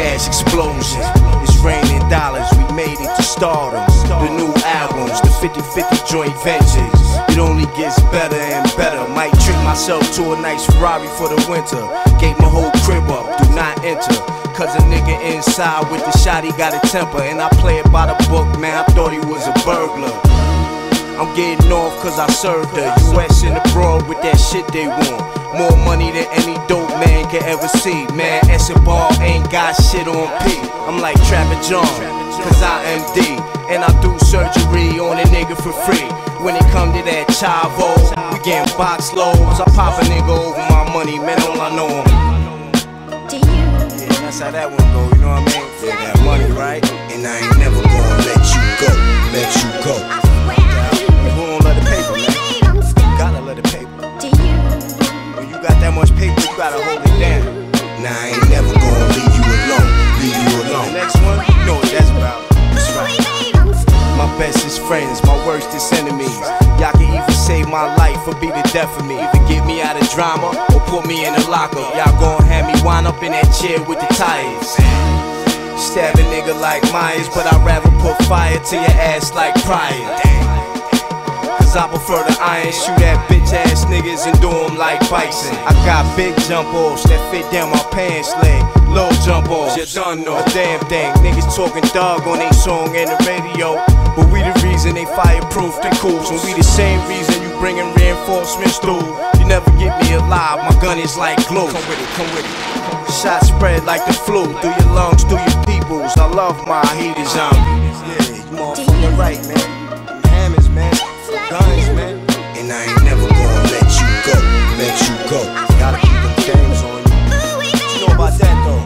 cash explosion. It's raining dollars, we made it to stardom. The new albums, the 50-50 joint ventures. It only gets better and better. Might treat myself to a nice Ferrari for the winter. Gave my whole crib up, do not enter. Cause a nigga inside with the shot, he got a temper. And I play it by the book, man, I thought he was a burglar. I'm getting off cause I served the US and abroad with that shit they want. More money than any dope man can ever see. Man, Escobar ain't got shit on P. I'm like Trapper John, cause I am D. And I do surgery on a nigga for free. When it come to that chavo, we getting box loads. I pop a nigga over my money, man, all I know him. Yeah, that's how that one go, you know what I mean? Yeah, that money, right? And I ain't never gonna let you go, let you go. Who don't love the paper, man? You gotta love the paper. When you got that much paper, you gotta hold it down. Now I ain't never gonna leave you alone, leave you The alone. next one, you know what that's about. That's right. My bestest friends, my worstest enemies. Y'all can even save my life or be the death of me. Either get me out of drama or put me in a lockup. Y'all gon' have me wind up in that chair with the tires. Stab a nigga like Myers, but I'd rather put fire to your ass like Pryor. Cause I prefer the iron, shoot at bitch ass niggas and do them like Bison. I got big jump offs that fit down my pants leg. Low jump offs, you don't know a damn thing. Niggas talking dog on they song and the radio, but we the reason they fireproof the cools. And we the same reason you bringing reinforcements through. You never get me alive, my gun is like glue. Come with it, come with it. Shot spread like the flu, through your lungs, through your peoples. I love my heaters on. Yeah, you motherfucking right, man. Hammers, man. Guns, man. And I ain't never gonna let you go, let you go. Gotta keep them games on you. What you know about that though?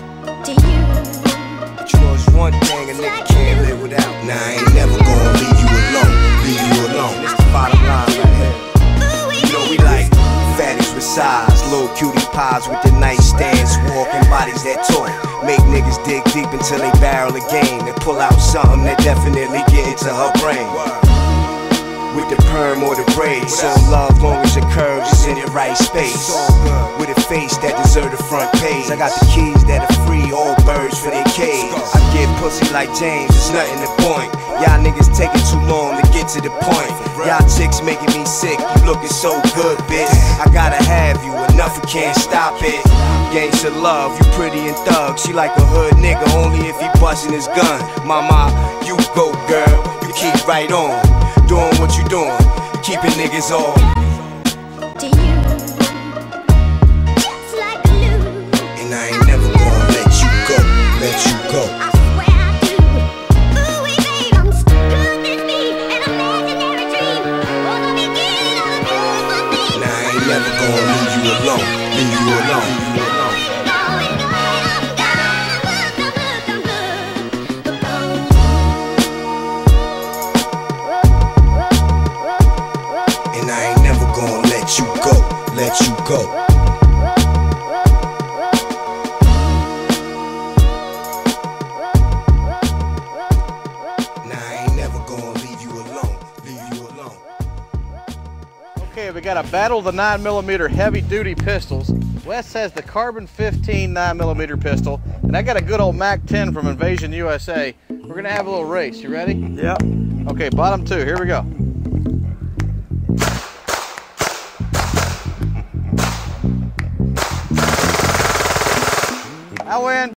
But you know it's one thing a nigga can't live without. Now I ain't never gonna leave you alone, leave you alone. And it's the bottom line right here. You know we like fatties with size, little cutie pies with the nightstands, walking bodies that talk. Make niggas dig deep until they barrel a game and pull out something that definitely get into her brain. With the perm or the braids, so love long as your curves is in the right space. With a face that deserve the front page. I got the keys that are free, all birds for their cage. I get pussy like James, it's nothing to point. Y'all niggas taking too long to get to the point. Y'all chicks making me sick, you looking so good, bitch. I gotta have you, enough, you can't stop it. Gangsta love, you pretty and thug. She like a hood nigga, only if he bustin' his gun. Mama, you go girl, you keep right on. Doing what you doing, keeping niggas on. And I ain't never gonna let you go, let you go. Now I ain't never gonna leave you alone, leave you alone. And I ain't never gonna let you go, let you go. Now I ain't never gonna leave you alone, leave you alone. Okay, we got a Battle of the 9mm heavy duty pistols. Wes has the Carbon 15 9mm pistol, and I got a good old Mac 10 from Invasion USA. We're gonna have a little race. You ready? Yep. Okay, bottom two, here we go. I win.